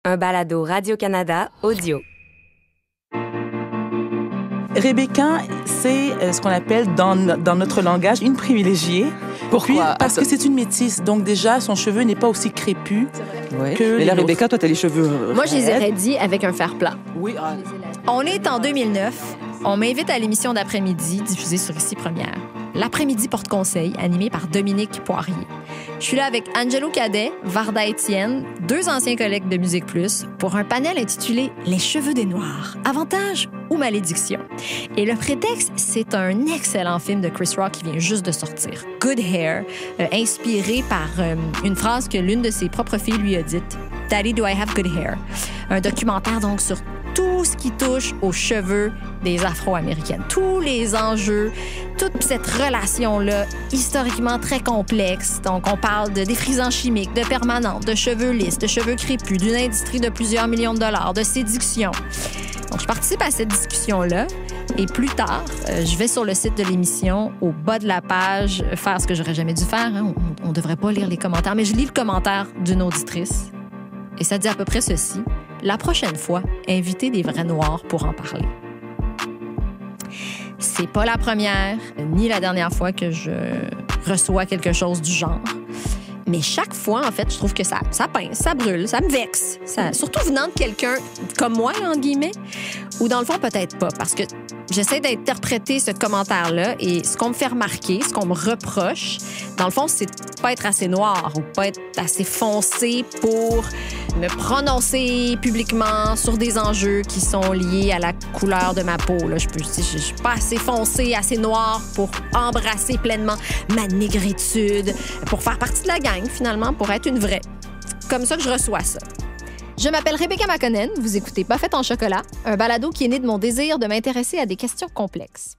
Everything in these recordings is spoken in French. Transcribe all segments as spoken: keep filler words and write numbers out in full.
un balado Radio-Canada audio. Rebecca, c'est euh, ce qu'on appelle dans, dans notre langage une privilégiée. Pourquoi? Puis, parce Attends. que c'est une métisse, donc déjà, son cheveu n'est pas aussi crépus Ouais. que Mais là, les Rebecca, toi, t'as les cheveux Moi, je les ai raides. raidis avec un fer plat. Oui, ah, On est en deux mille neuf. On m'invite à l'émission d'après-midi diffusée sur Ici Première. L'après-midi porte-conseil, animé par Dominique Poirier. Je suis là avec Angelo Cadet, Varda Étienne, deux anciens collègues de Musique Plus, pour un panel intitulé « Les cheveux des Noirs, avantages ou malédiction ». Et le prétexte, c'est un excellent film de Chris Rock qui vient juste de sortir, « Good Hair euh, », inspiré par euh, une phrase que l'une de ses propres filles lui a dite, « Daddy, do I have good hair ?» Un documentaire donc sur tout ce qui touche aux cheveux des Afro-Américaines. Tous les enjeux, toute cette relation-là, historiquement très complexe. Donc, on parle de défrisants chimiques, de permanentes, de cheveux lisses, de cheveux crépus, d'une industrie de plusieurs millions de dollars, de séduction. Donc, je participe à cette discussion-là. Et plus tard, euh, je vais sur le site de l'émission, au bas de la page, faire ce que j'aurais jamais dû faire. Hein. On ne devrait pas lire les commentaires, mais je lis le commentaire d'une auditrice. Et ça dit à peu près ceci. La prochaine fois, invitez des vrais noirs pour en parler. C'est pas la première, ni la dernière fois que je reçois quelque chose du genre. Mais chaque fois, en fait, je trouve que ça, ça pince, ça brûle, ça me vexe. Ça, surtout venant de quelqu'un comme moi, là, entre guillemets, ou dans le fond, peut-être pas, parce que j'essaie d'interpréter ce commentaire-là et ce qu'on me fait remarquer, ce qu'on me reproche, dans le fond, c'est de pas être assez noir ou pas être assez foncé pour me prononcer publiquement sur des enjeux qui sont liés à la couleur de ma peau. Là, je peux, je, je suis pas assez foncé, assez noir pour embrasser pleinement ma négritude, pour faire partie de la gang, finalement, pour être une vraie. Comme ça que je reçois ça. Je m'appelle Rebecca McConnell, vous écoutez Pas faite en chocolat, un balado qui est né de mon désir de m'intéresser à des questions complexes.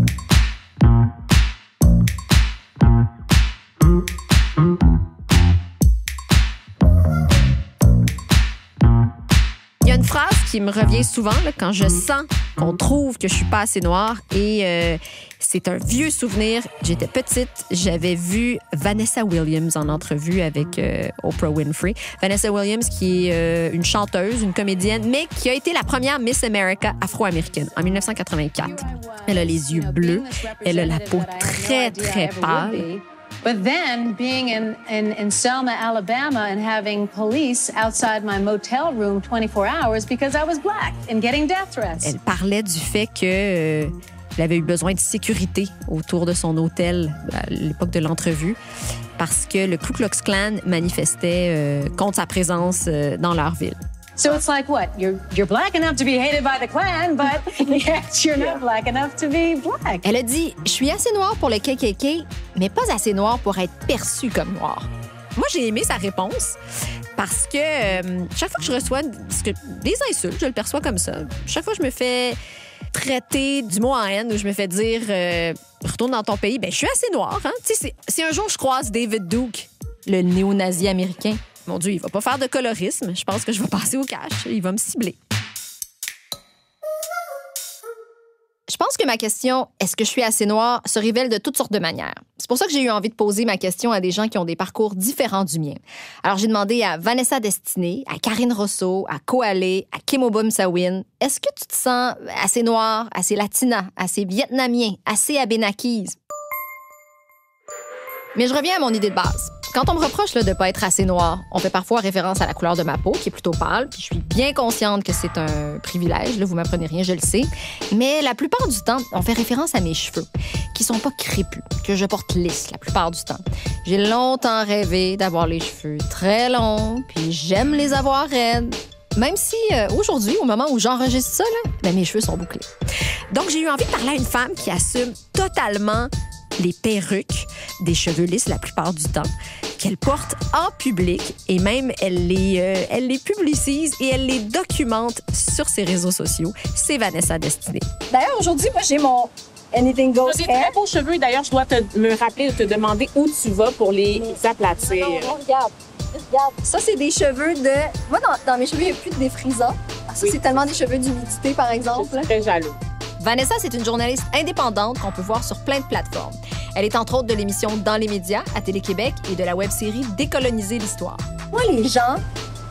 Il y a une phrase qui me revient souvent là, quand je sens qu'on trouve que je suis pas assez noire et euh, c'est un vieux souvenir. J'étais petite, j'avais vu Vanessa Williams en entrevue avec euh, Oprah Winfrey. Vanessa Williams qui est euh, une chanteuse, une comédienne, mais qui a été la première Miss America afro-américaine en dix-neuf cent quatre-vingt-quatre. Elle a les yeux bleus, elle a la peau très, très pâle. But then being in, in, in Selma, Alabama, and having police outside my motel room twenty-four hours because I was black and getting death threats. Elle parlait du fait que euh, elle avait eu besoin de sécurité autour de son hôtel à l'époque de l'entrevue parce que le Ku Klux Klan manifestait euh, contre sa présence euh, dans leur ville. So it's like what? You're you're black enough to be hated by the Klan, but yet you're not black enough to be black. Elle a dit « Je suis assez noire pour le K K K, mais pas assez noire pour être perçue comme noire. » Moi, j'ai aimé sa réponse parce que euh, chaque fois que je reçois des insultes, je le perçois comme ça. Chaque fois que je me fais traiter du mot en haine ou je me fais dire euh, « Retourne dans ton pays », ben je suis assez noire. Hein? Tu sais, si un jour je croise David Duke, le néo-nazi américain, mon Dieu, il va pas faire de colorisme. Je pense que je vais passer au cash. Il va me cibler. Je pense que ma question « Est-ce que je suis assez noire ?» se révèle de toutes sortes de manières. C'est pour ça que j'ai eu envie de poser ma question à des gens qui ont des parcours différents du mien. Alors, j'ai demandé à Vanessa Destinée, à Karine Rousseau, à Koalé, à Kim Obum-Sawin, « Est-ce que tu te sens assez noire, assez latina, assez vietnamien, assez abénakise? » Mais je reviens à mon idée de base. Quand on me reproche là, de ne pas être assez noire, on fait parfois référence à la couleur de ma peau, qui est plutôt pâle, puis je suis bien consciente que c'est un privilège. Là, vous m'apprenez rien, je le sais. Mais la plupart du temps, on fait référence à mes cheveux, qui sont pas crépus, que je porte lisses la plupart du temps. J'ai longtemps rêvé d'avoir les cheveux très longs, puis j'aime les avoir raides. Même si, euh, aujourd'hui, au moment où j'enregistre ça, là, ben, mes cheveux sont bouclés. Donc, j'ai eu envie de parler à une femme qui assume totalement les perruques des cheveux lisses la plupart du temps, qu'elle porte en public et même elle les, euh, elle les publicise et elle les documente sur ses réseaux sociaux. C'est Vanessa Destinée. D'ailleurs, aujourd'hui, moi, j'ai mon Anything Goes Tu as des hair. très beaux cheveux. D'ailleurs, je dois te, me rappeler de te demander où tu vas pour les aplatir. Non, non, regarde. Regarde. Ça, c'est des cheveux de... Moi, dans, dans mes cheveux, il n'y a plus de défrisants. Ah, ça, Oui. c'est tellement des cheveux d'humidité, par exemple. Je suis très jaloux. Vanessa, c'est une journaliste indépendante qu'on peut voir sur plein de plateformes. Elle est entre autres de l'émission Dans les médias à Télé-Québec et de la web-série Décoloniser l'histoire. Moi, les gens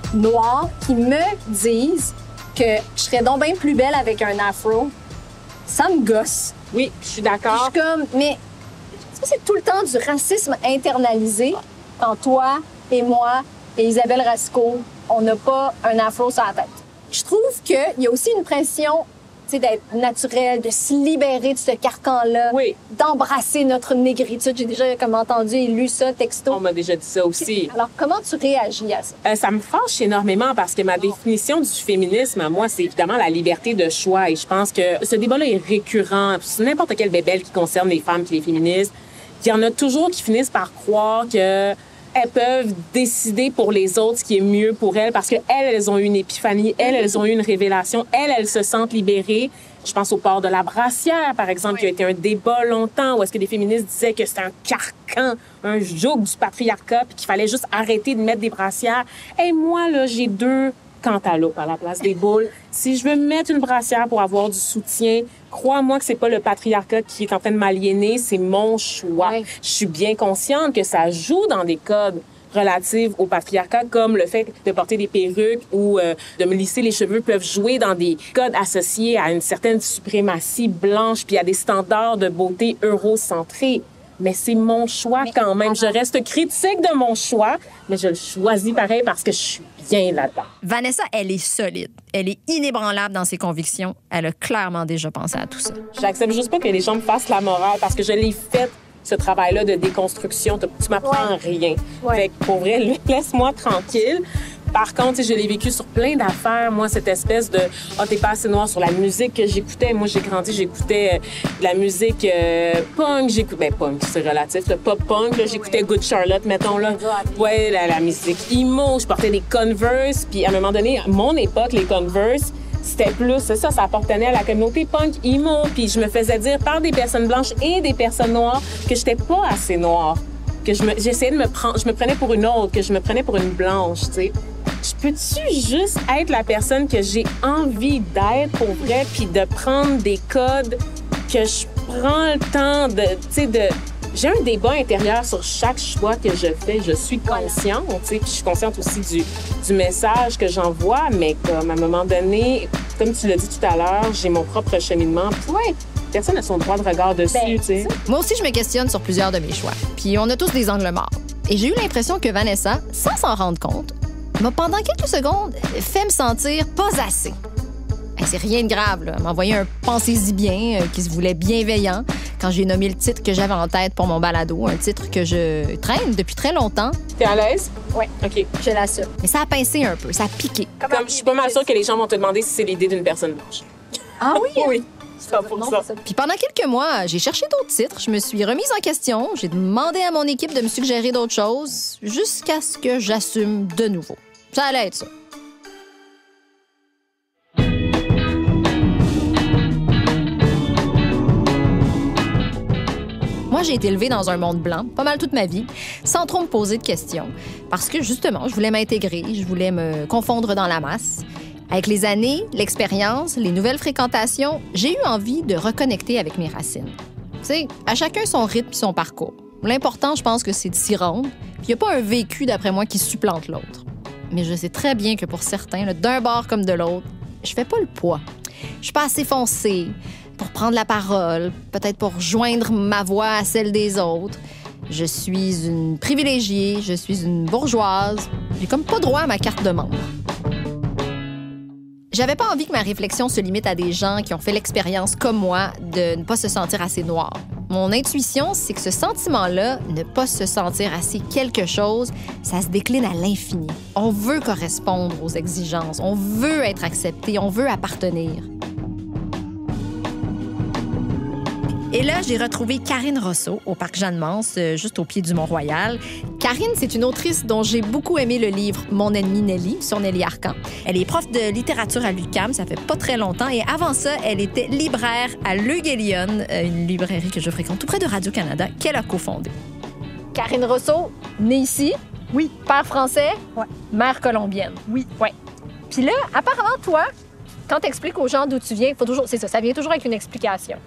noirs qui me disent que je serais donc bien plus belle avec un afro, ça me gosse. Oui, je suis Puis d'accord. je suis comme, mais ça, c'est tout le temps du racisme internalisé quand toi et moi et Isabelle Rasco, on n'a pas un afro sur la tête. Je trouve qu'il y a aussi une pression, tu sais, d'être naturel, de se libérer de ce carcan-là, Oui. d'embrasser notre négritude. J'ai déjà comme entendu et lu ça texto. On m'a déjà dit ça aussi. Alors, comment tu réagis à ça? Euh, ça me fâche énormément parce que ma définition du féminisme, à moi, c'est évidemment la liberté de choix. Et je pense que ce débat-là est récurrent. C'est n'importe quelle bébelle qui concerne les femmes et les féministes. Il y en a toujours qui finissent par croire que elles peuvent décider pour les autres ce qui est mieux pour elles parce qu'elles, elles ont eu une épiphanie, elles, elles ont eu une révélation, elles, elles se sentent libérées. Je pense au port de la brassière, par exemple, qui a été un débat longtemps où est-ce que des féministes disaient que c'était un carcan, un joug du patriarcat, puis qu'il fallait juste arrêter de mettre des brassières. Et moi, là, j'ai deux cantaloupes à la place des boules. Si je veux mettre une brassière pour avoir du soutien, crois-moi que c'est pas le patriarcat qui est en train de m'aliéner, c'est mon choix. Ouais. Je suis bien consciente que ça joue dans des codes relatifs au patriarcat, comme le fait de porter des perruques ou euh, de me lisser les cheveux peuvent jouer dans des codes associés à une certaine suprématie blanche puis à des standards de beauté eurocentrés. Mais c'est mon choix Mais quand même. Je alors- reste critique de mon choix, mais je le choisis pareil parce que je suis bien là-dedans. Vanessa, elle est solide. Elle est inébranlable dans ses convictions. Elle a clairement déjà pensé à tout ça. J'accepte juste pas que les gens me fassent la morale parce que je l'ai fait, ce travail-là de déconstruction. Tu tu m'apprends rien. Ouais. Fait que pour vrai, laisse-moi tranquille. Par contre, tu sais, je l'ai vécu sur plein d'affaires. Moi, cette espèce de « Ah, oh, t'es pas assez noir » sur la musique que j'écoutais. Moi, j'ai grandi, j'écoutais euh, la musique euh, punk. J'écoutais... Ben, punk, c'est relatif. Le pop-punk, là, j'écoutais Good Charlotte, mettons, là. Ouais, la, la musique emo. Je portais des Converse. Puis, à un moment donné, à mon époque, les Converse, c'était plus... C'est ça, ça appartenait à la communauté punk emo. Puis, je me faisais dire par des personnes blanches et des personnes noires que j'étais pas assez noire. Que je me, j'essayais de me prendre, je me prenais pour une autre, que je me prenais pour une blanche, tu sais. Je peux-tu juste être la personne que j'ai envie d'être pour vrai, puis de prendre des codes que je prends le temps de, tu sais, de... J'ai un débat intérieur sur chaque choix que je fais. Je suis consciente, tu sais, puis je suis consciente aussi du, du message que j'envoie, mais comme à un moment donné, comme tu l'as dit tout à l'heure, j'ai mon propre cheminement. Puis ouais, personne n'a son droit de regard dessus, Ben, tu sais. Moi aussi, je me questionne sur plusieurs de mes choix. Puis on a tous des angles morts. Et j'ai eu l'impression que Vanessa, sans s'en rendre compte, m'a pendant quelques secondes fait me sentir pas assez. Ben, c'est rien de grave, là. Elle m'a envoyé un pensez-y bien euh, qui se voulait bienveillant quand j'ai nommé le titre que j'avais en tête pour mon balado, un titre que je traîne depuis très longtemps. T'es à l'aise? Oui, OK. je l'assume. Mais ça a pincé un peu, ça a piqué. Comme je suis pas mal sûre que les gens vont te demander si c'est l'idée d'une personne blanche. Ah oui? Oui, ça pour Non, ça. ça. Puis pendant quelques mois, j'ai cherché d'autres titres, je me suis remise en question, j'ai demandé à mon équipe de me suggérer d'autres choses, jusqu'à ce que j'assume de nouveau. Ça allait être ça. Moi, j'ai été élevée dans un monde blanc, pas mal toute ma vie, sans trop me poser de questions. Parce que, justement, je voulais m'intégrer, je voulais me confondre dans la masse. Avec les années, l'expérience, les nouvelles fréquentations, j'ai eu envie de reconnecter avec mes racines. Tu sais, à chacun son rythme et son parcours. L'important, je pense que c'est de s'y rendre. Puis il n'y a pas un vécu, d'après moi, qui supplante l'autre. Mais je sais très bien que pour certains, là, d'un bord comme de l'autre, je fais pas le poids. Je suis pas assez foncée pour prendre la parole, peut-être pour joindre ma voix à celle des autres. Je suis une privilégiée, je suis une bourgeoise. J'ai comme pas droit à ma carte de membre. J'avais pas envie que ma réflexion se limite à des gens qui ont fait l'expérience, comme moi, de ne pas se sentir assez noir. Mon intuition, c'est que ce sentiment-là, ne pas se sentir assez quelque chose, ça se décline à l'infini. On veut correspondre aux exigences, on veut être accepté, on veut appartenir. Et là, j'ai retrouvé Karine Rousseau au Parc Jeanne-Mance, euh, juste au pied du Mont-Royal. Karine, c'est une autrice dont j'ai beaucoup aimé le livre « Mon ennemie Nelly » sur Nelly Arcan. Elle est prof de littérature à l'U Q A M, ça fait pas très longtemps. Et avant ça, elle était libraire à Le Guélion, euh, une librairie que je fréquente tout près de Radio-Canada, qu'elle a cofondée. Karine Rousseau, née ici. Oui. Père français. Ouais. Mère colombienne. Oui. Ouais. Puis là, apparemment, toi, quand t'expliques aux gens d'où tu viens, faut toujours, c'est ça, ça vient toujours avec une explication.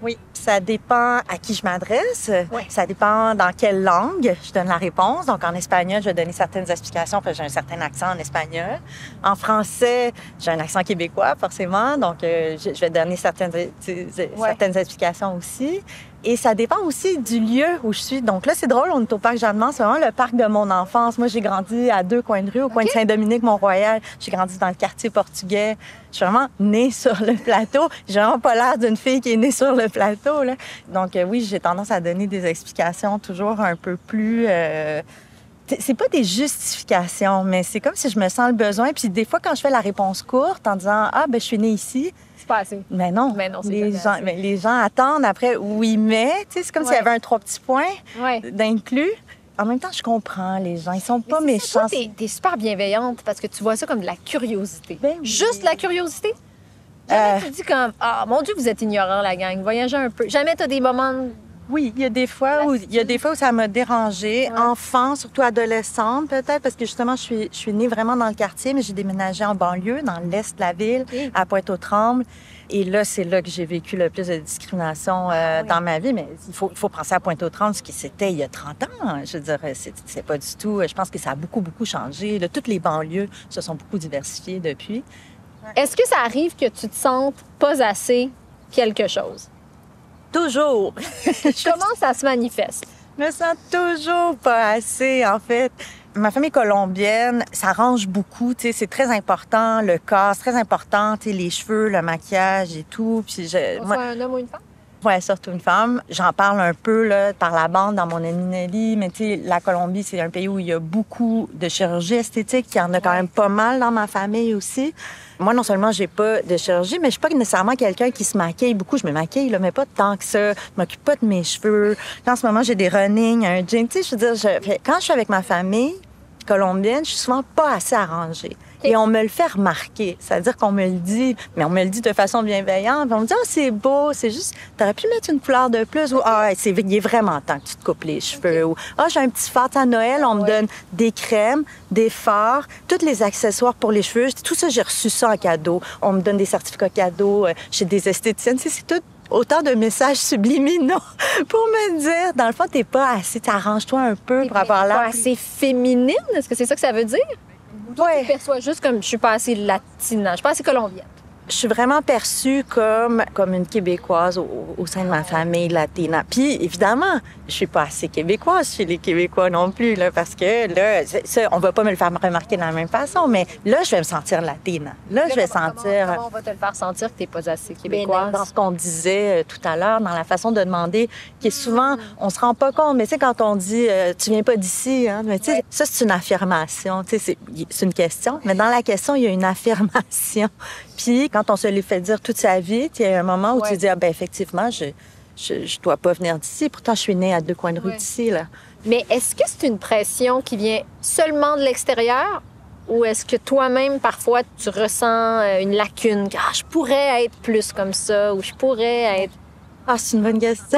Oui, ça dépend à qui je m'adresse. Ouais. Ça dépend dans quelle langue je donne la réponse. Donc, en espagnol, je vais donner certaines explications parce que j'ai un certain accent en espagnol. En français, j'ai un accent québécois, forcément. Donc, euh, je, je vais donner certaines, ouais. certaines explications aussi. Et ça dépend aussi du lieu où je suis. Donc là, c'est drôle, on est au parc Jeanne-Mance. C'est vraiment le parc de mon enfance. Moi, j'ai grandi à deux coins de rue, au coin okay. de Saint-Dominique, Mont-Royal. J'ai grandi dans le quartier portugais. Je suis vraiment née sur le plateau. J'ai vraiment pas l'air d'une fille qui est née sur le plateau, là. Donc euh, oui, j'ai tendance à donner des explications toujours un peu plus... Euh... C'est pas des justifications, mais c'est comme si je me sens le besoin. Puis des fois, quand je fais la réponse courte en disant « Ah, ben je suis née ici », c'est pas assez. Mais non, mais non les, gens, mais les gens attendent après « Oui, mais ». C'est comme ouais. s'il y avait un trois petits points ouais. d'inclus. En même temps, je comprends les gens. Ils sont pas mais méchants. Toi, t'es, t'es super bienveillante parce que tu vois ça comme de la curiosité. Ben oui. Juste la curiosité? Jamais euh... tu dis comme « Ah, mon Dieu, vous êtes ignorants, la gang. Voyagez un peu. » Jamais t'as des moments... Oui, il y a des fois où il y a des fois où ça m'a dérangée, ouais. enfant, surtout adolescente peut-être, parce que justement je suis je suis née vraiment dans le quartier, mais j'ai déménagé en banlieue, dans l'est de la ville, okay. à Pointe-aux-Trembles, et là c'est là que j'ai vécu le plus de discrimination euh, oui. dans ma vie. Mais il faut il faut penser à Pointe-aux-Trembles, ce qui c'était il y a trente ans. Je veux dire, c'est, c'est pas du tout. Je pense que ça a beaucoup beaucoup changé. Là, toutes les banlieues se sont beaucoup diversifiées depuis. Ouais. Est-ce que ça arrive que tu te sentes pas assez quelque chose? Toujours. Comment ça se manifeste? Je me sens toujours pas assez, en fait. Ma famille colombienne, ça range beaucoup, tu sais, c'est très important, le corps, c'est très important, tu sais, les cheveux, le maquillage et tout. Puis je, moi, un homme ou une femme? Oui, surtout une femme. J'en parle un peu là, par la bande dans mon ami Nelly, mais tu sais, la Colombie, c'est un pays où il y a beaucoup de chirurgie esthétique. Il y en a quand même pas mal dans ma famille aussi. Moi, non seulement j'ai pas de chirurgie, mais je suis pas nécessairement quelqu'un qui se maquille beaucoup. Je me maquille, là, mais pas tant que ça. Je m'occupe pas de mes cheveux. Là, en ce moment, j'ai des runnings, un jean. Tu sais, je veux dire, je... quand je suis avec ma famille colombienne, je suis souvent pas assez arrangée. Et on me le fait remarquer. C'est-à-dire qu'on me le dit, mais on me le dit de façon bienveillante. On me dit « Ah, oh, c'est beau, c'est juste, t'aurais pu mettre une couleur de plus. » Ou « Ah, c'est, il est vraiment temps que tu te coupes les cheveux. Okay. » Ou « Ah, oh, j'ai un petit fard à Noël. » On ouais. me donne des crèmes, des fards, tous les accessoires pour les cheveux. Tout ça, j'ai reçu ça en cadeau. On me donne des certificats cadeaux chez des esthéticiennes. C'est, c'est tout autant de messages subliminaux pour me dire, dans le fond, t'es pas assez, t'arranges-toi un peu t'es pour avoir l'air... Pas assez féminine? Est-ce que c'est ça que ça veut dire? Toi, ouais. tu te perçois juste comme je suis pas assez latina, je suis pas assez colombienne. Je suis vraiment perçue comme, comme une Québécoise au, au sein de ma famille latina. Puis, évidemment, je suis pas assez québécoise chez les Québécois non plus, là, parce que là, ça, on va pas me le faire remarquer de la même façon, mais là, je vais me sentir latina. Là, là je vais comment, sentir... Comment on va te le faire sentir que t'es pas assez québécoise? Dans ce qu'on disait euh, tout à l'heure, dans la façon de demander, qui est souvent, on se rend pas compte, mais tu sais, quand on dit euh, « tu viens pas d'ici hein, », mais tu sais, ouais. ça, c'est une affirmation, tu sais, c'est, c'est une question, mais dans la question, il y a une affirmation. Puis, quand on se l'est fait dire toute sa vie, il y a un moment où ouais. tu dis, ah, ben effectivement, je, je, je dois pas venir d'ici. Pourtant, je suis née à deux coins de rue ouais. d'ici, là. Mais est-ce que c'est une pression qui vient seulement de l'extérieur ou est-ce que toi-même, parfois, tu ressens une lacune? Ah, je pourrais être plus comme ça ou je pourrais être... Ah, c'est une bonne question.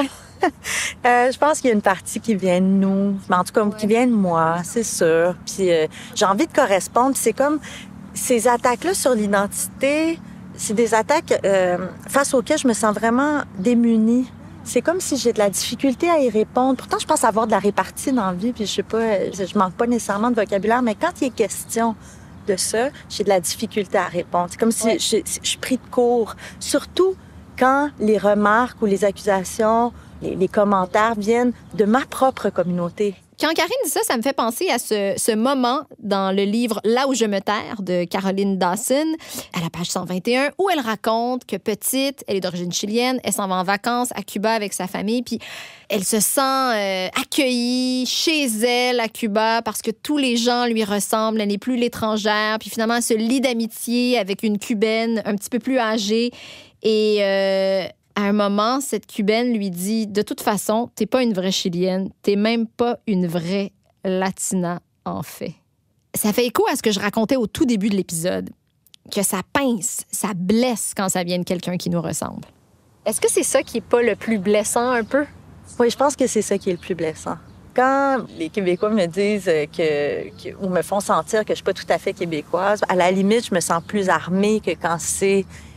euh, je pense qu'il y a une partie qui vient de nous, mais en tout cas, ouais. qui vient de moi, c'est sûr. Puis, euh, j'ai envie de correspondre. C'est comme... Ces attaques-là sur l'identité, c'est des attaques euh, face auxquelles je me sens vraiment démunie. C'est comme si j'ai de la difficulté à y répondre. Pourtant, je pense avoir de la répartie dans la vie, puis je sais pas, je manque pas nécessairement de vocabulaire, mais quand il est question de ça, j'ai de la difficulté à répondre. C'est comme si ouais. je, je suis pris de court. Surtout quand les remarques ou les accusations, les, les commentaires viennent de ma propre communauté. Quand Karine dit ça, ça me fait penser à ce, ce moment dans le livre « Là où je me terre » de Caroline Dawson, à la page cent vingt et un, où elle raconte que petite, elle est d'origine chilienne, elle s'en va en vacances à Cuba avec sa famille, puis elle se sent euh, accueillie chez elle à Cuba parce que tous les gens lui ressemblent, elle n'est plus l'étrangère, puis finalement, elle se lie d'amitié avec une Cubaine un petit peu plus âgée et... Euh, À un moment, cette Cubaine lui dit « De toute façon, t'es pas une vraie Chilienne, t'es même pas une vraie Latina, en fait. » Ça fait écho à ce que je racontais au tout début de l'épisode, que ça pince, ça blesse quand ça vient de quelqu'un qui nous ressemble. Est-ce que c'est ça qui est pas le plus blessant, un peu? Oui, je pense que c'est ça qui est le plus blessant. Quand les Québécois me disent que, que ou me font sentir que je suis pas tout à fait québécoise, à la limite, je me sens plus armée que quand c'est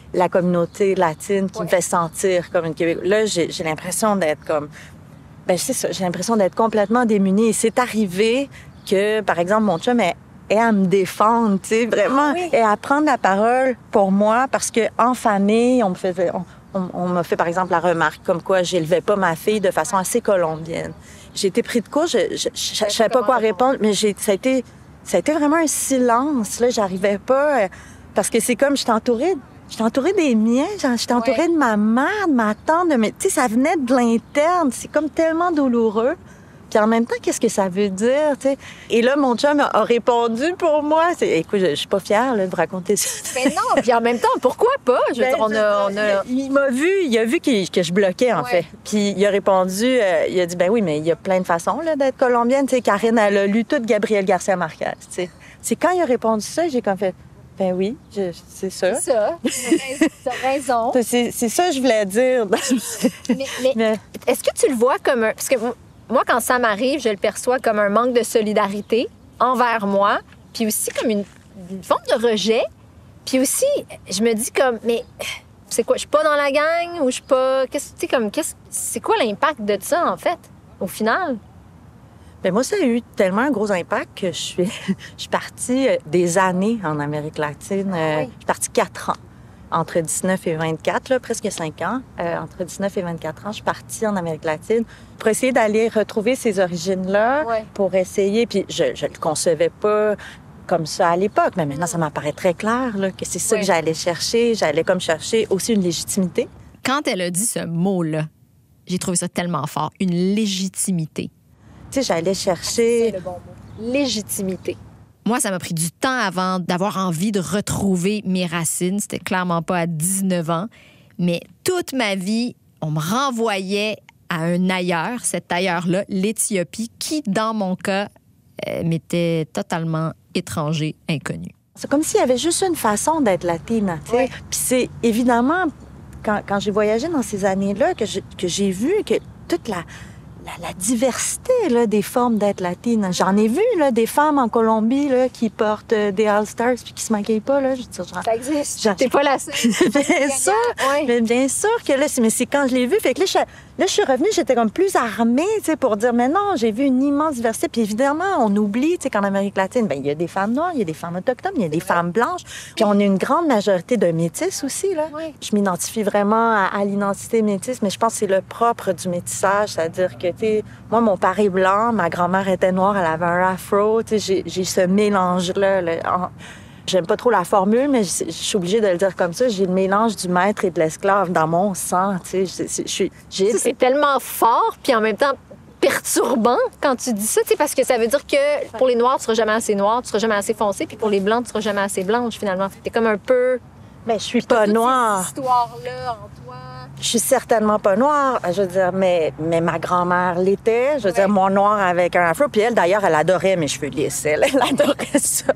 la communauté latine qui Ouais. me fait sentir comme une Québécoise. Là, j'ai, j'ai l'impression d'être comme... Ben, c'est ça, j'ai l'impression d'être complètement démunie. Et c'est arrivé que, par exemple, mon chum est, est à me défendre, tu sais, vraiment, Ah oui. et à prendre la parole pour moi parce que en famille, on me faisait... On, on, on m'a fait, par exemple, la remarque comme quoi j'élevais pas ma fille de façon assez colombienne. J'ai été pris de court, je, je, je, je savais pas quoi répondre, mais j'ai, ça a été, ça a été vraiment un silence, là, j'arrivais pas, euh, parce que c'est comme, j'étais entourée, j'étais entourée des miens, genre, j'étais entourée Ouais. de ma mère, de ma tante, de mes, tu sais, ça venait de l'interne, c'est comme tellement douloureux. Puis en même temps, qu'est-ce que ça veut dire, tu sais? Et là, mon chum a, a répondu pour moi. C'est, écoute, je, je suis pas fière là, de vous raconter ça. Mais non, puis en même temps, pourquoi pas? Je veux Ben, dire, on a... On a... Il m'a vu, il a vu qu'il- que je bloquais, en Ouais. fait. Puis il a répondu, euh, il a dit, ben oui, mais il y a plein de façons là, d'être colombienne. Tu sais, Karine, elle a lu toute Gabriel Garcia Marquez, tu sais. C'est quand il a répondu ça, j'ai comme fait, ben oui, je- c'est ça. C'est ça, t'as raison. C'est, c'est ça que je voulais dire. Mais, mais Mais- est-ce que tu le vois comme un... Parce que moi, quand ça m'arrive, je le perçois comme un manque de solidarité envers moi, puis aussi comme une, une forme de rejet. Puis aussi, je me dis comme, mais c'est quoi, je suis pas dans la gang ou je suis pas... Qu'est-ce, tu sais, comme, qu'est-ce, c'est quoi l'impact de ça, en fait, au final? Ben moi, ça a eu tellement un gros impact que je suis, je suis partie euh, des années en Amérique latine. Euh, oui. Je suis partie quatre ans. Entre dix-neuf et vingt-quatre, là, presque cinq ans. Euh, entre dix-neuf et vingt-quatre ans, je suis partie en Amérique latine pour essayer d'aller retrouver ces origines-là, Ouais. pour essayer. Puis je ne le concevais pas comme ça à l'époque, mais maintenant, ça m'apparaît très clair là, que c'est ça Ouais. que j'allais chercher. J'allais comme chercher aussi une légitimité. Quand elle a dit ce mot-là, j'ai trouvé ça tellement fort, une légitimité. Tu sais, j'allais chercher... le bon mot. Légitimité. Moi, ça m'a pris du temps avant d'avoir envie de retrouver mes racines. C'était clairement pas à dix-neuf ans. Mais toute ma vie, on me renvoyait à un ailleurs, cet ailleurs-là, l'Éthiopie, qui, dans mon cas, euh, m'était totalement étranger, inconnu. C'est comme s'il y avait juste une façon d'être latine, tu sais. Ouais. Puis c'est évidemment, quand, quand j'ai voyagé dans ces années-là, que j'ai, que j'ai vu que toute la, la, la diversité là, des formes d'être latine. J'en ai vu là, des femmes en Colombie là, qui portent euh, des All-Stars puis qui se maquillent pas. Là, je veux dire, genre, Ça existe. J'en- T'es pas la seule. bien sûr, Ouais. mais bien sûr que là, c'est, mais c'est quand je l'ai vu. Fait que là, je, là, je suis revenue, j'étais comme plus armée, tu sais, pour dire, mais non, j'ai vu une immense diversité. Puis évidemment, on oublie, tu sais, qu'en Amérique latine, ben il y a des femmes noires, il y a des femmes autochtones, il y a des femmes blanches. Puis on a une grande majorité de métis aussi, là. Oui. Je m'identifie vraiment à, à l'identité métisse, mais je pense que c'est le propre du métissage, c'est-à-dire que, tu sais, moi, mon père est blanc, ma grand-mère était noire, elle avait un afro, tu sais, j'ai, j'ai ce mélange-là, là, en- J'aime pas trop la formule, mais je, je suis obligée de le dire comme ça. J'ai le mélange du maître et de l'esclave dans mon sang. Tu sais, je, je, je suis, j'ai... Ça, c'est tellement fort, puis en même temps perturbant quand tu dis ça, tu sais, parce que ça veut dire que pour les Noirs, tu seras jamais assez noir, tu seras jamais assez foncé, puis pour les Blancs, tu seras jamais assez blanche, finalement. T'es comme un peu... Mais je suis pas Toutes noire. ces histoires-là en toi. Je suis certainement pas noire. Je veux dire, mais, mais ma grand-mère l'était. Je veux dire, mon noir avec un afro. Puis elle, d'ailleurs, elle adorait mes cheveux lisses. Elle, elle adorait ça.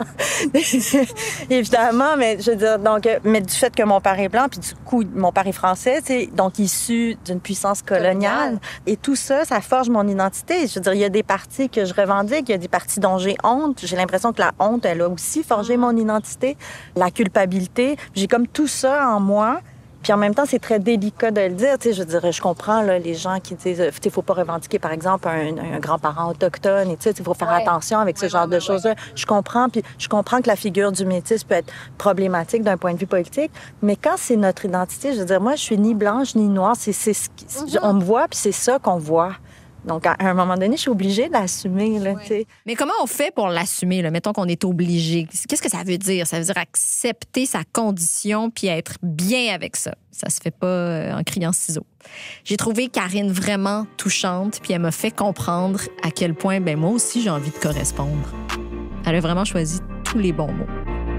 Évidemment, mais je veux dire, donc, mais du fait que mon père est blanc, puis du coup, mon père est français, tu sais, donc issu d'une puissance coloniale. Coloniale. Et tout ça, ça forge mon identité. Je veux dire, il y a des parties que je revendique, il y a des parties dont j'ai honte. J'ai l'impression que la honte, elle a aussi forgé mon identité. La culpabilité. J'ai comme tout ça en moi. Puis en même temps, c'est très délicat de le dire. Tu sais, je veux dire, je comprends là, les gens qui disent, il ne faut pas revendiquer, par exemple, un, un grand-parent autochtone. Et tu sais, il faut faire Ouais. attention avec ce Ouais, genre ouais, de ouais, choses-là. Je comprends. Puis je comprends que la figure du métis peut être problématique d'un point de vue politique. Mais quand c'est notre identité, je veux dire, moi, je suis ni blanche ni noire. C'est, c'est ce qui, Mm-hmm. on me voit, puis c'est ça qu'on voit. Donc, à un moment donné, je suis obligée d'assumer, là, tu sais. Mais comment on fait pour l'assumer? Là? Mettons qu'on est obligé. Qu'est-ce que ça veut dire? Ça veut dire accepter sa condition puis être bien avec ça. Ça se fait pas euh, en criant ciseaux. J'ai trouvé Karine vraiment touchante puis elle m'a fait comprendre à quel point, ben moi aussi, j'ai envie de correspondre. Elle a vraiment choisi tous les bons mots.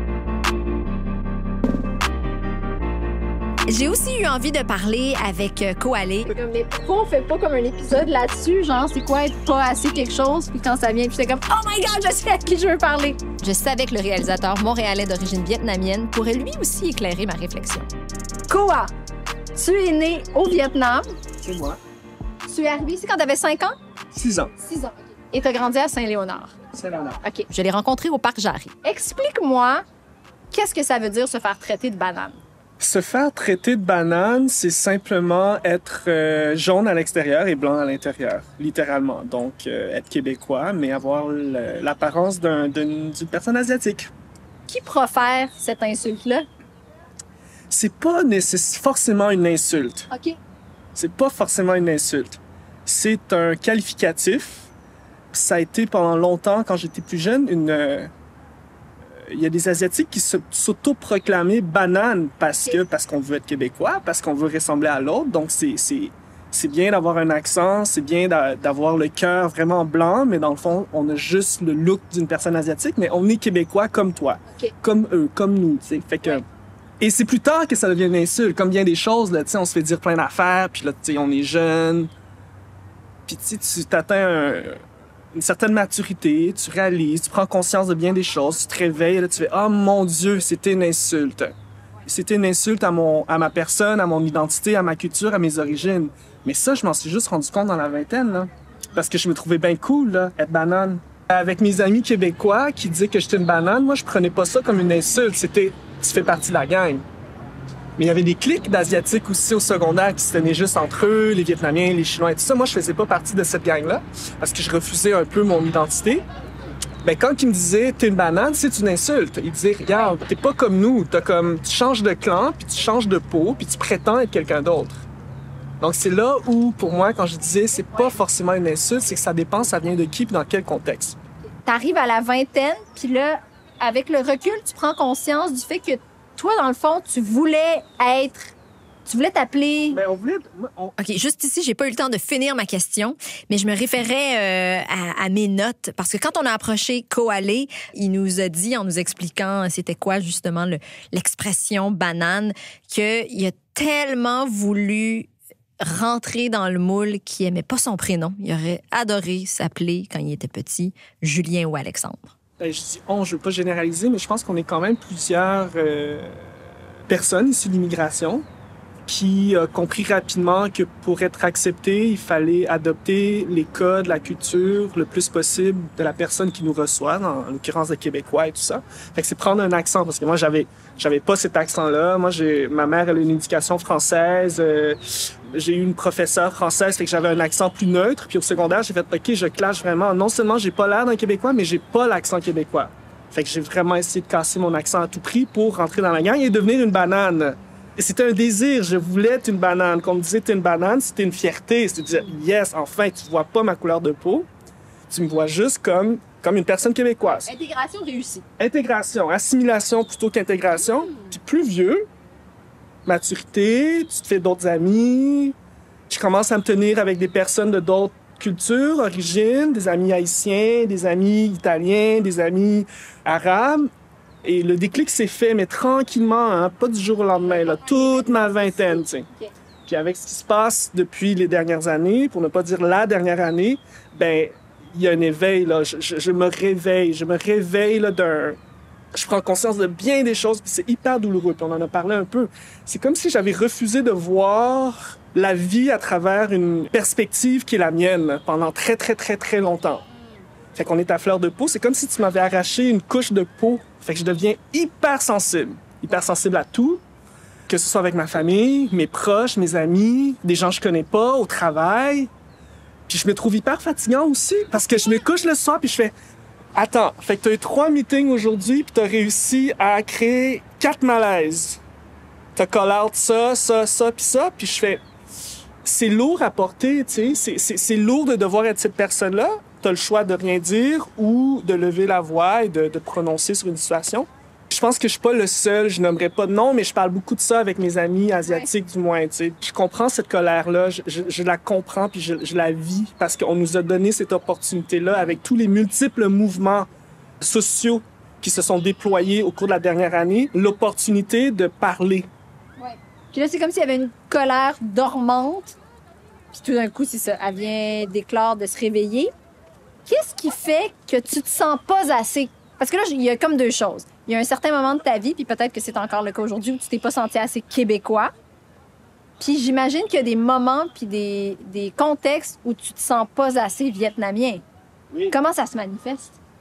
J'ai aussi eu envie de parler avec euh, Koalé. Mais pourquoi on fait pas comme un épisode là-dessus? Genre, c'est quoi être pas assez quelque chose? Puis quand ça vient, puis c'est comme, oh my God, je sais à qui je veux parler. Je savais que le réalisateur montréalais d'origine vietnamienne pourrait lui aussi éclairer ma réflexion. Koa, tu es né au Vietnam. C'est moi. Tu es arrivé ici quand t'avais cinq ans? Six ans. six ans. Et t'as grandi à Saint-Léonard. C'est là, là. OK. Je l'ai rencontré au parc Jarry. Explique-moi, qu'est-ce que ça veut dire se faire traiter de banane? Se faire traiter de banane, c'est simplement être euh, jaune à l'extérieur et blanc à l'intérieur, littéralement. Donc, euh, être québécois, mais avoir le- l'apparence d'un, d'une, d'une personne asiatique. Qui profère cette insulte-là? C'est pas nécess- forcément une insulte. OK. C'est pas forcément une insulte. C'est un qualificatif. Ça a été pendant longtemps, quand j'étais plus jeune, une... euh, il y a des Asiatiques qui se- s'auto-proclamaient banane parce que parce qu'on veut être québécois, parce qu'on veut ressembler à l'autre. Donc, c'est, c'est, c'est bien d'avoir un accent, c'est bien d'a- d'avoir le cœur vraiment blanc, mais dans le fond, on a juste le look d'une personne asiatique, mais on est québécois comme toi, OK. comme eux, comme nous, tu sais. Fait que... Ouais. Et c'est plus tard que ça devient une insulte, comme bien des choses, là, tu sais, on se fait dire plein d'affaires, puis là, tu sais, on est jeune, puis tu sais, tu t'atteins un- une certaine maturité, tu réalises, tu prends conscience de bien des choses, tu te réveilles, et là, tu fais « Oh mon Dieu, c'était une insulte. C'était une insulte à, mon, à ma personne, à mon identité, à ma culture, à mes origines. » Mais ça, je m'en suis juste rendu compte dans la vingtaine, là, parce que je me trouvais bien cool, là, être banane. Avec mes amis québécois qui disaient que j'étais une banane, moi, je prenais pas ça comme une insulte, c'était « Tu fais partie de la gang. » Mais il y avait des cliques d'Asiatiques aussi au secondaire qui se tenaient juste entre eux, les Vietnamiens, les Chinois et tout ça. Moi, je faisais pas partie de cette gang-là parce que je refusais un peu mon identité. Ben, quand ils me disaient « T'es une banane », c'est une insulte. Ils disaient « Regarde, t'es pas comme nous. T'as comme, tu changes de clan, puis tu changes de peau, puis tu prétends être quelqu'un d'autre. » Donc, c'est là où, pour moi, quand je disais « C'est pas forcément une insulte », c'est que ça dépend, ça vient de qui, puis dans quel contexte. T'arrives à la vingtaine, puis là, avec le recul, tu prends conscience du fait que toi, dans le fond, tu voulais être... Tu voulais t'appeler... Ben, on voulait... on- OK, juste ici, j'ai pas eu le temps de finir ma question, mais je me référais euh, à, à mes notes parce que quand on a approché Koalé, il nous a dit, en nous expliquant c'était quoi justement le, l'expression banane, qu'il a tellement voulu rentrer dans le moule qu'il aimait pas son prénom. Il aurait adoré s'appeler, quand il était petit, Julien ou Alexandre. Ben, je dis on, je veux pas généraliser, mais je pense qu'on est quand même plusieurs euh, personnes issues de l'immigration qui ont compris rapidement que pour être accepté, il fallait adopter les codes, la culture le plus possible de la personne qui nous reçoit, en l'occurrence des Québécois et tout ça. Fait que c'est prendre un accent, parce que moi, j'avais j'avais pas cet accent-là. Moi, j'ai ma mère, elle a une éducation française. Euh, j'ai eu une professeure française, fait que j'avais un accent plus neutre. Puis au secondaire, j'ai fait, OK, je clash vraiment. Non seulement j'ai pas l'air d'un Québécois, mais j'ai pas l'accent québécois. Fait que j'ai vraiment essayé de casser mon accent à tout prix pour rentrer dans la gang et devenir une banane. Et c'était un désir, je voulais être une banane. Quand on me disait t'es une banane, c'était une fierté. C'était de dire yes, enfin, tu vois pas ma couleur de peau, tu me vois juste comme, comme une personne québécoise. Intégration réussie. Intégration, assimilation plutôt qu'intégration. Puis plus vieux, maturité, tu te fais d'autres amis, je commence à me tenir avec des personnes de d'autres cultures, origines, des amis haïtiens, des amis italiens, des amis arabes. Et le déclic s'est fait, mais tranquillement, hein, pas du jour au lendemain, là, toute ma vingtaine, tu sais. OK. Puis avec ce qui se passe depuis les dernières années, pour ne pas dire la dernière année, ben il y a un éveil, là. Je, je, je me réveille, je me réveille, là, d'un... Je prends conscience de bien des choses, puis c'est hyper douloureux, puis on en a parlé un peu. C'est comme si j'avais refusé de voir la vie à travers une perspective qui est la mienne pendant très, très, très, très longtemps. Fait qu'on est à fleur de peau. C'est comme si tu m'avais arraché une couche de peau. Fait que je deviens hyper sensible. Hyper sensible à tout. Que ce soit avec ma famille, mes proches, mes amis, des gens que je connais pas, au travail. Puis je me trouve hyper fatigant aussi. Parce que je me couche le soir puis je fais... Attends, fait que t'as eu trois meetings aujourd'hui puis t'as réussi à créer quatre malaises. T'as call out ça, ça, ça puis ça. Puis je fais... C'est lourd à porter, tu sais. C'est, c'est, c'est lourd de devoir être cette personne-là. T'as le choix de rien dire ou de lever la voix et de, de prononcer sur une situation. Je pense que je suis pas le seul, je nommerai pas de nom, mais je parle beaucoup de ça avec mes amis asiatiques, du moins, tu sais. Je comprends cette colère-là, je, je, je la comprends puis je, je la vis parce qu'on nous a donné cette opportunité-là avec tous les multiples mouvements sociaux qui se sont déployés au cours de la dernière année, l'opportunité de parler. Ouais. Puis là, c'est comme s'il y avait une colère dormante, puis tout d'un coup, c'est ça, elle vient d'éclore, de se réveiller. Qu'est-ce qui fait que tu te sens pas assez? Parce que là, il y a comme deux choses. Il y a un certain moment de ta vie, puis peut-être que c'est encore le cas aujourd'hui, où tu t'es pas senti assez québécois. Puis j'imagine qu'il y a des moments puis des, des contextes où tu te sens pas assez vietnamien. Oui. Comment ça se manifeste?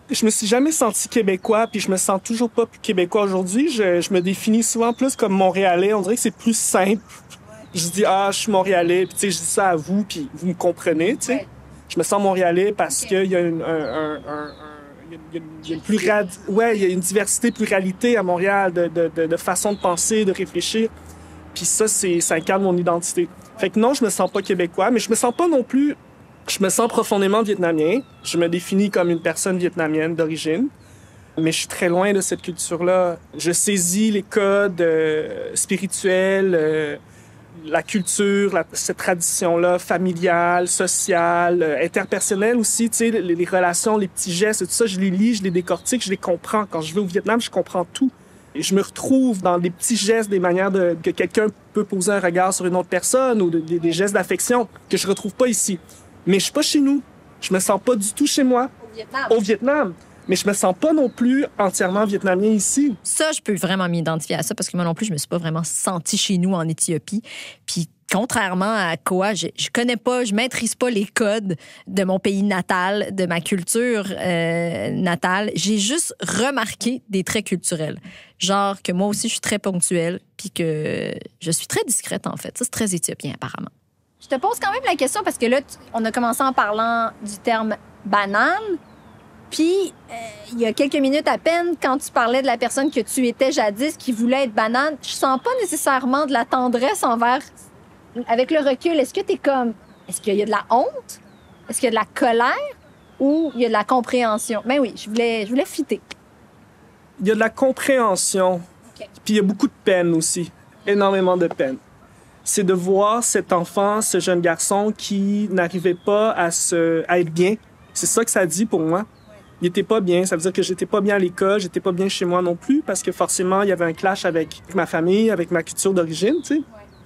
Je me suis jamais senti québécois, puis je me sens toujours pas québécois aujourd'hui. Je, je me définis souvent plus comme montréalais. On dirait que c'est plus simple. Je dis, ah, je suis montréalais, puis tu sais, je dis ça à vous, puis vous me comprenez, tu sais. Ouais. Je me sens montréalais parce okay. qu'il y a une, un, un, un, un il y a une, il y a une plurali... ouais, il y a une diversité, pluralité à Montréal de, de, de, de façon de penser, de réfléchir. Puis ça, c'est, ça incarne mon identité. Fait que non, je me sens pas québécois, mais je me sens pas non plus... Je me sens profondément vietnamien. Je me définis comme une personne vietnamienne d'origine. Mais je suis très loin de cette culture-là. Je saisis les codes euh, spirituels, euh, la culture, la, cette tradition-là, familiale, sociale, euh, interpersonnelle aussi, tu sais, les, les relations, les petits gestes, et tout ça, je les lis, je les décortique, je les comprends. Quand je vais au Vietnam, je comprends tout. Et je me retrouve dans des petits gestes, des manières de, que quelqu'un peut poser un regard sur une autre personne ou de, de, des gestes d'affection que je retrouve pas ici. Mais je suis pas chez nous. Je me sens pas du tout chez moi. Au Vietnam. Au Vietnam. Mais je me sens pas non plus entièrement vietnamien ici. Ça, je peux vraiment m'identifier à ça parce que moi non plus, je me suis pas vraiment sentie chez nous en Éthiopie. Puis contrairement à quoi, je, je connais pas, je maîtrise pas les codes de mon pays natal, de ma culture euh, natale. J'ai juste remarqué des traits culturels. Genre que moi aussi, je suis très ponctuelle puis que je suis très discrète, en fait. Ça, c'est très éthiopien, apparemment. Je te pose quand même la question parce que là, tu, on a commencé en parlant du terme « banane ». Puis, euh, il y a quelques minutes à peine, quand tu parlais de la personne que tu étais jadis, qui voulait être banane, je sens pas nécessairement de la tendresse envers... Avec le recul, est-ce que t'es comme... Est-ce qu'il y a de la honte? Est-ce qu'il y a de la colère? Ou il y a de la compréhension? Ben oui, je voulais, je voulais fitter. Il y a de la compréhension. Okay. Puis il y a beaucoup de peine aussi. Énormément de peine. C'est de voir cet enfant, ce jeune garçon qui n'arrivait pas à, se, à être bien. C'est ça que ça dit pour moi. Il était pas bien. Ça veut dire que j'étais pas bien à l'école, j'étais pas bien chez moi non plus, parce que forcément, il y avait un clash avec ma famille, avec ma culture d'origine, tu sais.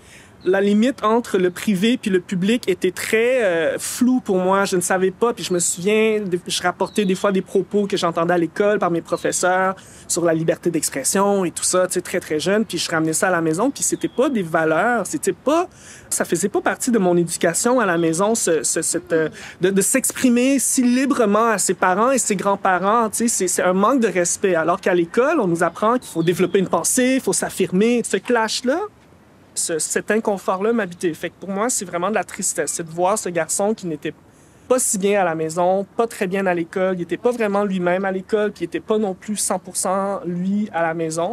La limite entre le privé puis le public était très euh, floue pour moi. Je ne savais pas. Puis je me souviens, je rapportais des fois des propos que j'entendais à l'école par mes professeurs sur la liberté d'expression et tout ça, tu sais, très, très jeune. Puis je ramenais ça à la maison. Puis c'était pas des valeurs. C'était pas... Ça faisait pas partie de mon éducation à la maison, ce, ce, cette, euh, de, de s'exprimer si librement à ses parents et ses grands-parents. Tu sais, c'est, c'est un manque de respect. Alors qu'à l'école, on nous apprend qu'il faut développer une pensée, il faut s'affirmer. Ce clash-là, Ce, cet inconfort-là m'habitait. Fait que pour moi, c'est vraiment de la tristesse. C'est de voir ce garçon qui n'était pas si bien à la maison, pas très bien à l'école, il n'était pas vraiment lui-même à l'école, puis il n'était pas non plus cent pour cent lui à la maison.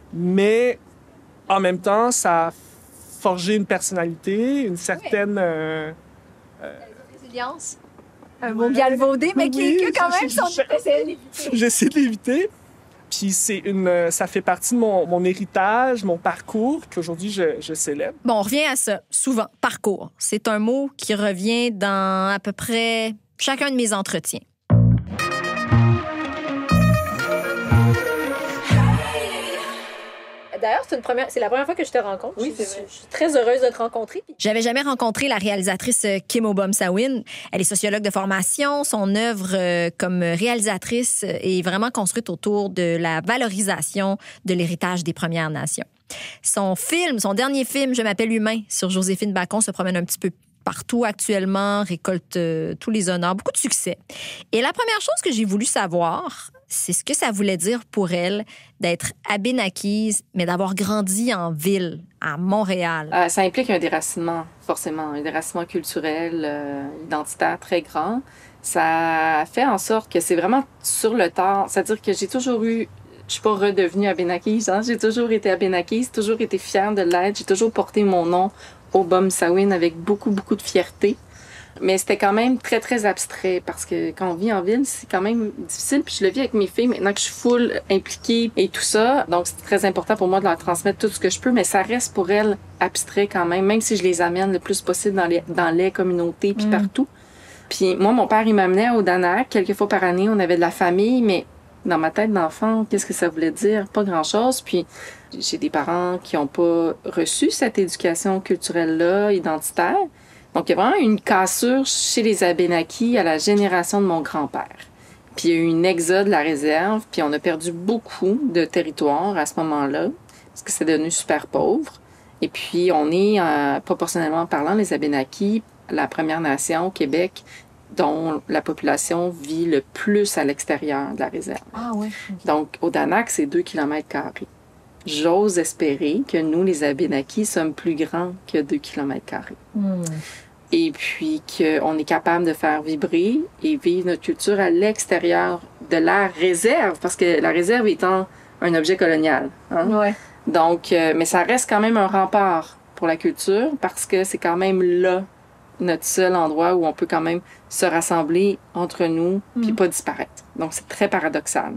Mais en même temps, ça a forgé une personnalité, une certaine... Oui. Euh, euh, résilience. Un mot bien galvaudé, mais qui, oui, qui quand même son... J'essaie de l'éviter. J'essaie de l'éviter. Puis c'est une, ça fait partie de mon, mon héritage, mon parcours, qu'aujourd'hui je, je célèbre. Bon, on revient à ça, souvent, parcours. C'est un mot qui revient dans à peu près chacun de mes entretiens. D'ailleurs, c'est, une première, c'est la première fois que je te rencontre. Oui, c'est vrai. Je suis très heureuse de te rencontrer. J'avais jamais rencontré la réalisatrice Kim Obom-Sawin. Elle est sociologue de formation. Son œuvre euh, comme réalisatrice est vraiment construite autour de la valorisation de l'héritage des Premières Nations. Son film, son dernier film, Je m'appelle Humain, sur Joséphine Bacon, se promène un petit peu partout actuellement, récolte euh, tous les honneurs, beaucoup de succès. Et la première chose que j'ai voulu savoir, c'est ce que ça voulait dire pour elle d'être abénaquise, mais d'avoir grandi en ville, à Montréal. Euh, ça implique un déracinement, forcément, un déracinement culturel, euh, identitaire très grand. Ça fait en sorte que c'est vraiment sur le tard. C'est-à-dire que j'ai toujours eu... Je suis pas redevenue abénaquise, hein? J'ai toujours été abénaquise, toujours été fière de l'être. J'ai toujours porté mon nom Obom-Sawin avec beaucoup, beaucoup de fierté. Mais c'était quand même très, très abstrait parce que quand on vit en ville, c'est quand même difficile. Puis je le vis avec mes filles maintenant que je suis full impliquée et tout ça. Donc, c'est très important pour moi de leur transmettre tout ce que je peux, mais ça reste pour elles abstrait quand même, même si je les amène le plus possible dans les, dans les communautés puis mmh. partout. Puis moi, mon père, il m'amenait au Danac. Quelques fois par année, on avait de la famille, mais dans ma tête d'enfant, qu'est-ce que ça voulait dire? Pas grand-chose. Puis j'ai des parents qui n'ont pas reçu cette éducation culturelle-là, identitaire. Donc, il y a vraiment une cassure chez les Abénakis à la génération de mon grand-père. Puis il y a eu une exode de la réserve, puis on a perdu beaucoup de territoire à ce moment-là, parce que c'est devenu super pauvre. Et puis, on est, euh, proportionnellement parlant, les Abénakis, la Première Nation au Québec, dont la population vit le plus à l'extérieur de la réserve. Ah oui. Donc, Odanak, c'est deux kilomètres carrés. J'ose espérer que nous, les Abénakis, sommes plus grands que deux kilomètres carrés. Mm. Et puis qu'on est capable de faire vibrer et vivre notre culture à l'extérieur de la réserve, parce que la réserve étant un objet colonial. Hein? Ouais. Donc, euh, mais ça reste quand même un rempart pour la culture, parce que c'est quand même là notre seul endroit où on peut quand même se rassembler entre nous puis Mm. pas disparaître. Donc, c'est très paradoxal.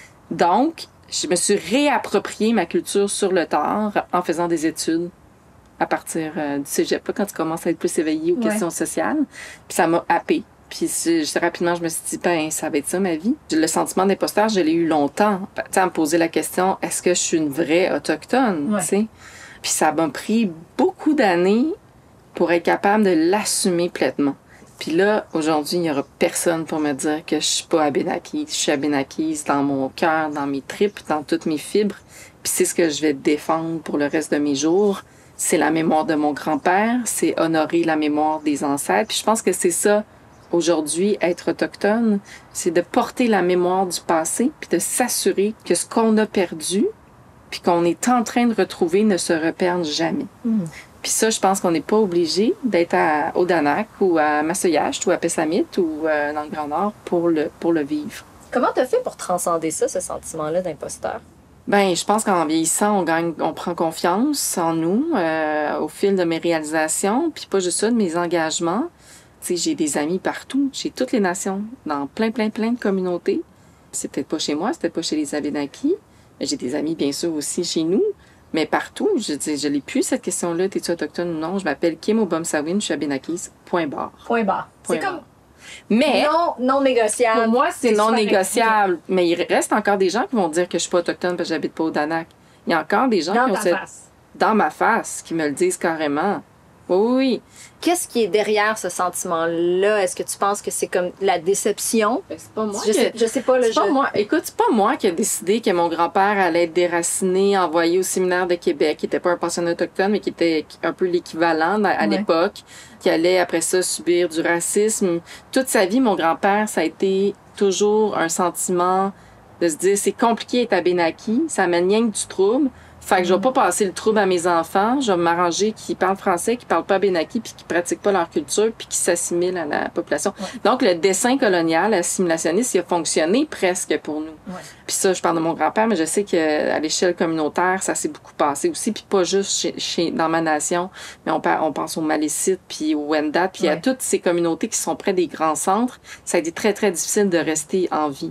Donc, je me suis réapproprié ma culture sur le tard en faisant des études à partir euh, du cégep, là, quand tu commences à être plus éveillé aux Ouais. questions sociales. Puis ça m'a happée. Puis c'est- je- rapidement, je me suis dit, ben, ça va être ça ma vie. Le sentiment d'imposteur, je l'ai eu longtemps. Tu sais, à me poser la question, est-ce que je suis une vraie autochtone? Ouais. Tu sais? Puis ça m'a pris beaucoup d'années pour être capable de l'assumer pleinement. Puis là, aujourd'hui, il n'y aura personne pour me dire que je suis pas abénakise. Je suis abénakise dans mon cœur, dans mes tripes, dans toutes mes fibres. Puis c'est ce que je vais défendre pour le reste de mes jours. C'est la mémoire de mon grand-père, c'est honorer la mémoire des ancêtres. Puis je pense que c'est ça, aujourd'hui, être autochtone, c'est de porter la mémoire du passé, puis de s'assurer que ce qu'on a perdu, puis qu'on est en train de retrouver, ne se reperde jamais. Mm. Puis ça, je pense qu'on n'est pas obligé d'être à Odanak ou à Massayacht ou à Pessamit ou euh, dans le Grand Nord pour le, pour le vivre. Comment t'as fait pour transcender ça, ce sentiment-là d'imposteur? Ben, je pense qu'en vieillissant, on gagne, on prend confiance en nous euh, au fil de mes réalisations, puis pas juste ça, de mes engagements. Tu sais, j'ai des amis partout, chez toutes les nations, dans plein, plein, plein de communautés. C'est peut-être pas chez moi, c'est peut-être pas chez les Abénakis. J'ai des amis, bien sûr, aussi chez nous, mais partout. Je dis, je l'ai plus, cette question-là, t'es-tu autochtone ou non? Je m'appelle Kim Obomsawin, je suis Abénakise, point barre. Point barre. Point C'est comme barre. Mais... non, non négociable. Pour moi, c'est C'est non super négociable. Mais il reste encore des gens qui vont dire que je suis pas autochtone parce que j'habite pas au Danak. Il y a encore des gens Dans qui ont ta cette- face. dans ma face qui me le disent carrément. Oui, oui, oui. Qu'est-ce qui est derrière ce sentiment-là? Est-ce que tu penses que c'est comme la déception? Ben, c'est pas moi. Je qui- sais, je sais pas, le C'est pas jeu. moi. Écoute, c'est pas moi qui a décidé que mon grand-père allait être déraciné, envoyé au séminaire de Québec, qui était pas un pensionnat autochtone, mais qui était un peu l'équivalent à, à Ouais. l'époque, qui allait après ça subir du racisme. Toute sa vie, mon grand-père, ça a été toujours un sentiment de se dire, c'est compliqué d'être abénaki, ça mène rien que du trouble. Fait que je vais pas passer le trouble à mes enfants, je vais m'arranger qu'ils parlent français, qu'ils parlent pas abénaki, puis qu'ils pratiquent pas leur culture, puis qu'ils s'assimilent à la population. Ouais. Donc, le dessin colonial, assimilationniste, il a fonctionné presque pour nous. Ouais. Puis ça, je parle de mon grand-père, mais je sais qu'à l'échelle communautaire, ça s'est beaucoup passé aussi, puis pas juste chez, chez, dans ma nation, mais on, par- on pense aux Malécites, puis aux Wendat, puis à Ouais. toutes ces communautés qui sont près des grands centres. Ça a été très, très difficile de rester en vie.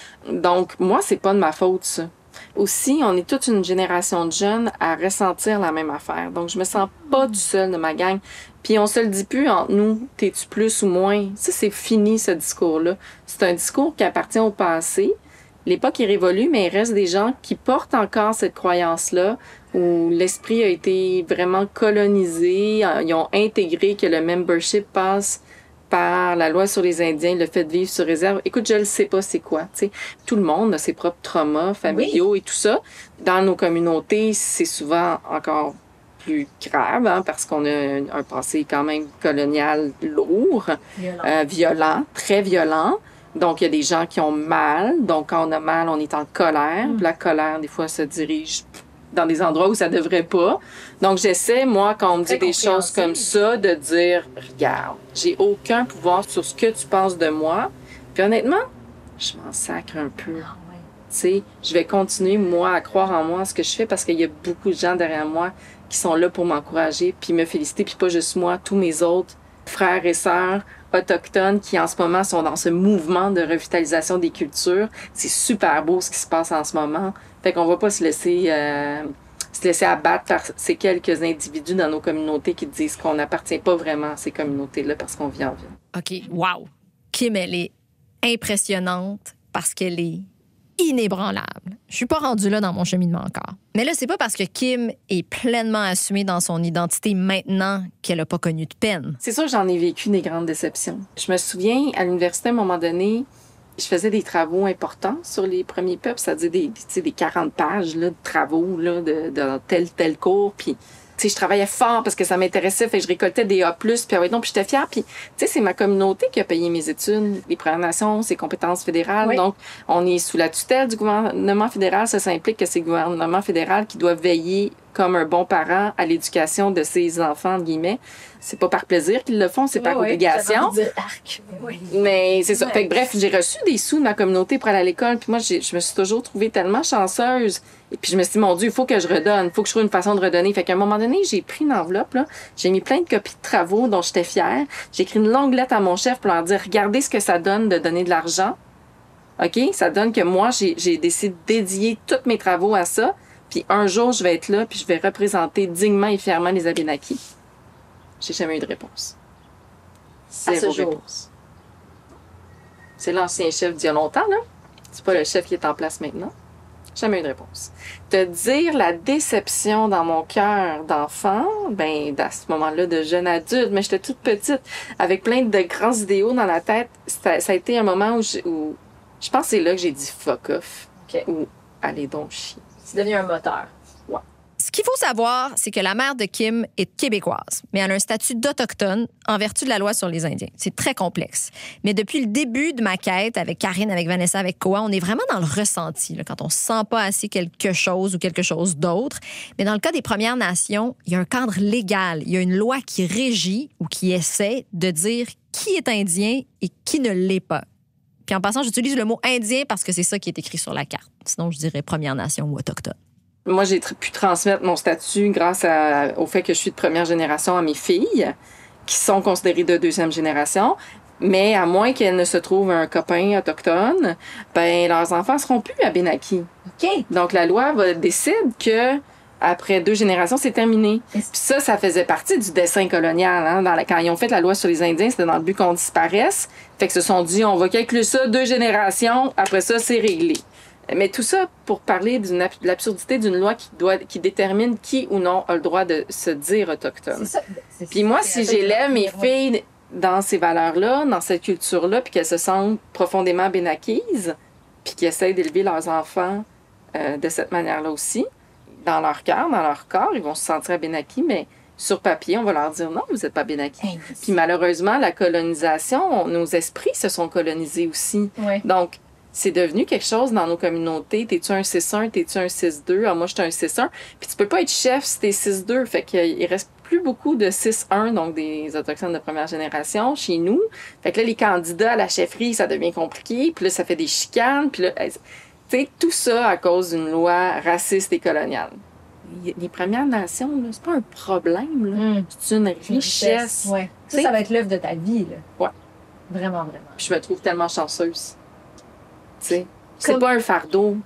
Donc, moi, c'est pas de ma faute, ça. Aussi, on est toute une génération de jeunes à ressentir la même affaire. Donc, je me sens pas tout seul de ma gang. Puis, on se le dit plus entre nous, t'es-tu plus ou moins. Ça, c'est fini, ce discours-là. C'est un discours qui appartient au passé. L'époque est révolue, mais il reste des gens qui portent encore cette croyance-là, où l'esprit a été vraiment colonisé. Ils ont intégré que le membership passe par la loi sur les Indiens, le fait de vivre sur réserve. Écoute, je le sais pas c'est quoi, tu sais. Tout le monde a ses propres traumas familiaux et tout ça. Dans nos communautés, c'est souvent encore plus grave, hein, parce qu'on a un, un passé quand même colonial lourd, Violent. euh, violent, très violent. Donc, il y a des gens qui ont mal. Donc, quand on a mal, on est en colère. Puis la colère, des fois, se dirige dans des endroits où ça devrait pas. Donc, j'essaie, moi, quand on me dit Très des choses comme ça, de dire, regarde, j'ai aucun pouvoir sur ce que tu penses de moi. Puis honnêtement, je m'en sacre un peu. Ah ouais. Tu sais, je vais continuer, moi, à croire en moi, ce que je fais, parce qu'il y a beaucoup de gens derrière moi qui sont là pour m'encourager, puis me féliciter, puis pas juste moi, tous mes autres frères et sœurs autochtones qui, en ce moment, sont dans ce mouvement de revitalisation des cultures. C'est super beau ce qui se passe en ce moment. Fait qu'on va pas se laisser, euh, se laisser abattre par ces quelques individus dans nos communautés qui disent qu'on n'appartient pas vraiment à ces communautés-là parce qu'on vit en ville. OK, wow. Kim, elle est impressionnante parce qu'elle est inébranlable. Je suis pas rendue là dans mon cheminement encore. Mais là, c'est pas parce que Kim est pleinement assumée dans son identité maintenant qu'elle a pas connu de peine. C'est sûr que j'en ai vécu des grandes déceptions. Je me souviens, à l'université, à un moment donné, je faisais des travaux importants sur les premiers peuples, c'est-à-dire des, tu sais, des quarante pages là, de travaux là, de, de tel, tel cours. Puis sais, je travaillais fort parce que ça m'intéressait, fait que je récoltais des A plus, puis ah ouais, donc, puis j'étais fière. Puis, tu sais, c'est ma communauté qui a payé mes études. Les Premières Nations, c'est compétences fédérales. Oui. Donc, on est sous la tutelle du gouvernement fédéral. Ça, ça implique que c'est le gouvernement fédéral qui doit veiller comme un bon parent à l'éducation de ses enfants, entre guillemets. C'est pas par plaisir qu'ils le font, c'est oui, par oui, obligation. Dire arc. Oui. Mais c'est ça. Ouais. Fait que bref, j'ai reçu des sous de ma communauté pour aller à l'école, puis moi, j'ai, je me suis toujours trouvée tellement chanceuse. Et puis je me suis dit, mon Dieu, il faut que je redonne, il faut que je trouve une façon de redonner. Fait qu'à un moment donné, j'ai pris une enveloppe, là, j'ai mis plein de copies de travaux dont j'étais fière. J'ai écrit une longue lettre à mon chef pour leur dire, regardez ce que ça donne de donner de l'argent. OK? Ça donne que moi, j'ai, j'ai décidé de dédier tous mes travaux à ça. Puis un jour, je vais être là, puis je vais représenter dignement et fièrement les Abénaquis. J'ai jamais eu de réponse. Zéro réponse. C'est l'ancien chef d'il y a longtemps, là. C'est pas le chef qui est en place maintenant. Jamais eu de réponse. Te dire la déception dans mon cœur d'enfant, ben, à ce moment-là, de jeune adulte, mais j'étais toute petite, avec plein de grands idéaux dans la tête, ça, ça a été un moment où je, où je pense que c'est là que j'ai dit fuck off. Okay. Ou allez donc chier. C'est devenu un moteur. Ouais. Ce qu'il faut savoir, c'est que la mère de Kim est québécoise, mais elle a un statut d'autochtone en vertu de la loi sur les Indiens. C'est très complexe. Mais depuis le début de ma quête avec Karine, avec Vanessa, avec Koa, on est vraiment dans le ressenti, là, quand on se sent pas assez quelque chose ou quelque chose d'autre. Mais dans le cas des Premières Nations, il y a un cadre légal, il y a une loi qui régit ou qui essaie de dire qui est indien et qui ne l'est pas. Puis en passant, j'utilise le mot indien parce que c'est ça qui est écrit sur la carte. Sinon, je dirais Première Nation ou autochtone. Moi, j'ai tr- pu transmettre mon statut grâce à, au fait que je suis de première génération à mes filles, qui sont considérées de deuxième génération. Mais à moins qu'elles ne se trouvent un copain autochtone, ben leurs enfants seront plus Abénaquis. OK. Donc, la loi va, décide que après deux générations, c'est terminé. Puis ça, ça faisait partie du dessein colonial. Hein? Dans la, quand ils ont fait la loi sur les Indiens, c'était dans le but qu'on disparaisse. Fait que se sont dit, on va calculer ça deux générations, après ça, c'est réglé. Mais tout ça pour parler d'une, de l'absurdité d'une loi qui, doit, qui détermine qui ou non a le droit de se dire autochtone. C'est ça. C'est, Puis moi, si j'élève mes filles dans ces valeurs-là, dans cette culture-là, puis qu'elles se sentent profondément abénaquises, puis qu'elles essayent d'élever leurs enfants euh, de cette manière-là aussi, dans leur cœur, dans leur corps, ils vont se sentir abénaquis, mais sur papier, on va leur dire non, vous n'êtes pas abénaquis. Hey, puis malheureusement, la colonisation, nos esprits se sont colonisés aussi. Ouais. Donc, c'est devenu quelque chose dans nos communautés. T'es-tu un six un, t'es-tu un six deux? Ah, moi, je suis un six un. Puis tu peux pas être chef si t'es six deux. Fait qu'il reste plus beaucoup de six un, donc des autochtones de première génération, chez nous. Fait que là, les candidats à la chefferie, ça devient compliqué. Puis là, ça fait des chicanes. Puis là, tu sais, tout ça à cause d'une loi raciste et coloniale. Les Premières Nations, là, c'est pas un problème. Là. Mm. C'est une richesse. Une richesse. Ouais. Ça, ça va être l'œuvre de ta vie. Là. Ouais. Vraiment, vraiment. Puis je me trouve tellement chanceuse. T'sais, c'est Comme... pas un fardeau.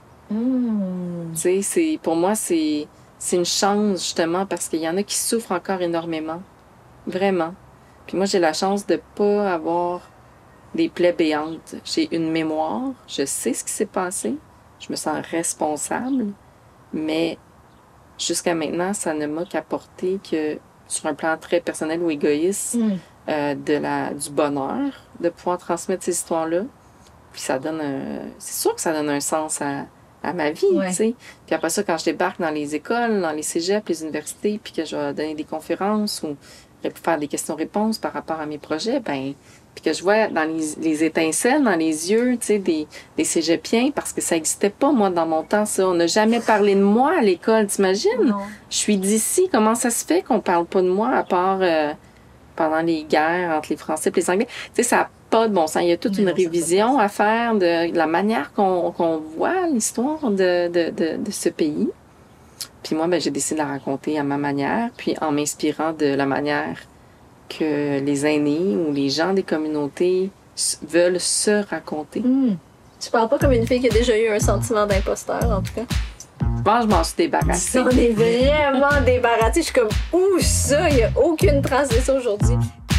Mm. T'sais, c'est, pour moi, c'est, c'est une chance, justement, parce qu'il y en a qui souffrent encore énormément. Vraiment. Puis moi, j'ai la chance de pas avoir des plaies béantes. J'ai une mémoire, je sais ce qui s'est passé, je me sens responsable, mais jusqu'à maintenant, ça ne m'a qu'apporté que, sur un plan très personnel ou égoïste, mm. euh, de la, du bonheur de pouvoir transmettre ces histoires-là. Puis ça donne un... C'est sûr que ça donne un sens à, à ma vie, ouais. Tu sais. Puis après ça, quand je débarque dans les écoles, dans les cégeps, les universités, puis que je vais donner des conférences ou faire des questions-réponses par rapport à mes projets, ben puis que je vois dans les, les étincelles, dans les yeux, tu sais, des, des cégepiens, parce que ça n'existait pas, moi, dans mon temps, ça. On n'a jamais parlé de moi à l'école, t'imagines? Non. Je suis d'ici. Comment ça se fait qu'on parle pas de moi, à part euh, pendant les guerres entre les Français et les Anglais? Tu sais, ça n'a pas de bon sens. Il y a toute oui, une révision à faire de, de la manière qu'on, qu'on voit l'histoire de, de, de, de ce pays. Puis moi, ben, j'ai décidé de la raconter à ma manière, puis en m'inspirant de la manière que les aînés ou les gens des communautés veulent se raconter. Mmh. Tu parles pas comme une fille qui a déjà eu un sentiment d'imposteur, en tout cas. Je pense que je m'en suis débarrassée. On est vraiment débarrassée. Je suis comme, où ça? Il n'y a aucune trace de ça aujourd'hui.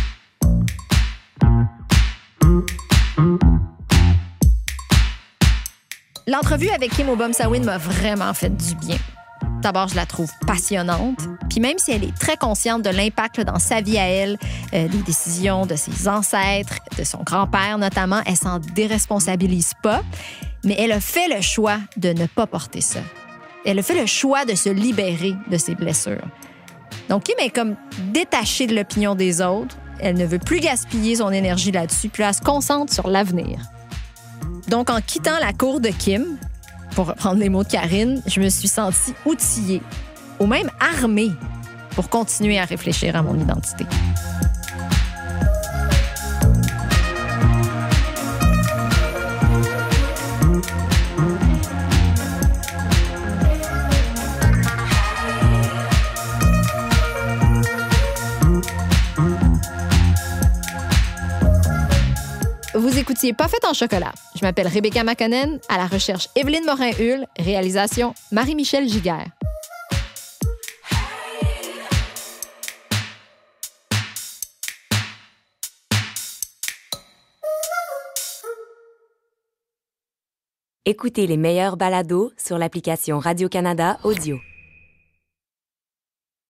L'entrevue avec Kim Obomsawin m'a vraiment fait du bien. D'abord, je la trouve passionnante. Puis même si elle est très consciente de l'impact là, dans sa vie à elle, euh, des décisions de ses ancêtres, de son grand-père notamment, elle s'en déresponsabilise pas. Mais elle a fait le choix de ne pas porter ça. Elle a fait le choix de se libérer de ses blessures. Donc, Kim est comme détachée de l'opinion des autres. Elle ne veut plus gaspiller son énergie là-dessus, puis elle se concentre sur l'avenir. Donc, en quittant la cour de Kim, pour reprendre les mots de Karine, je me suis sentie outillée, ou même armée, pour continuer à réfléchir à mon identité. Vous écoutiez Pas fait en chocolat. Je m'appelle Rebecca Makonnen, à la recherche Evelyne Morin-Hull, réalisation Marie-Michel Giguère. Écoutez les meilleurs balados sur l'application Radio-Canada Audio.